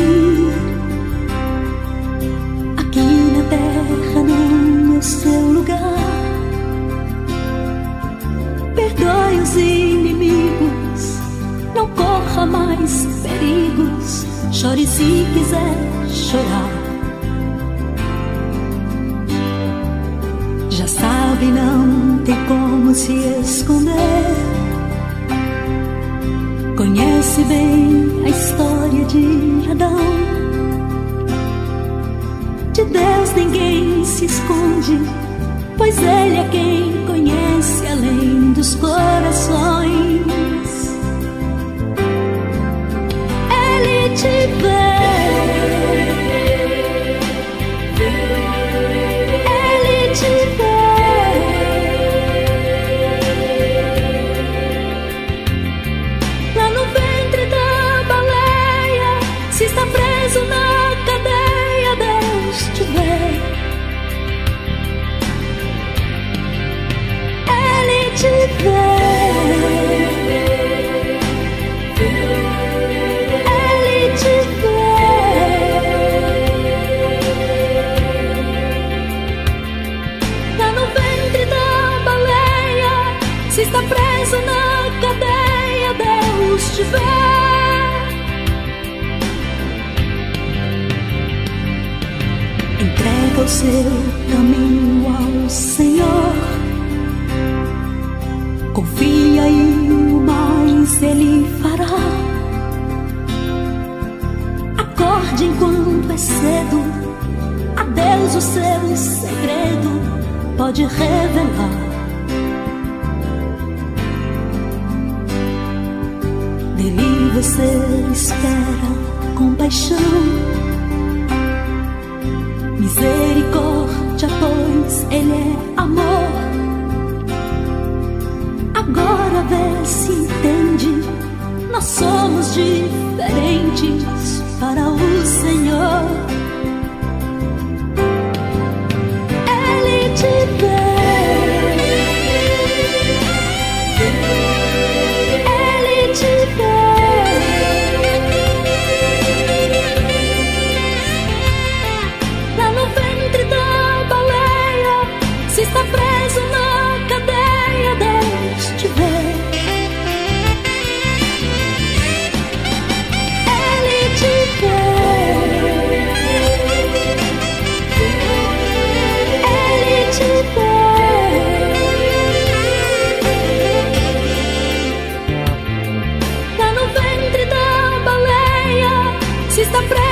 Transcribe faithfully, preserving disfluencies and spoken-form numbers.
seguir. Aqui na terra não é seu lugar. Perdoe os inimigos, não corra mais perigos. Chore se quiser chorar. Já sabe, não tem como se esconder. Conhece bem a história de Adão. De Deus ninguém se esconde, pois Ele é quem conhece além dos corações. Ele te vê. Ele te vê. Lá no ventre da baleia, se está preso na cadeia, Deus te vê. Ele te vê. Ele te vê. Lá no ventre da baleia, se está preso na cadeia, Deus te vê. Entrega o seu caminho ao Senhor. Confia e o mais Ele fará. Acorde enquanto é cedo, a Deus o seu segredo pode revelar. Dele você espera compaixão, misericórdia, pois Ele é amor. Agora vê se entende, nós somos diferentes para o Senhor. Ele te vê. Ele te vê. Lá no ventre da baleia, se está preso na cadeia, Deus te vê. Ele te vê. Ele te vê. Lá no ventre da baleia, se está preso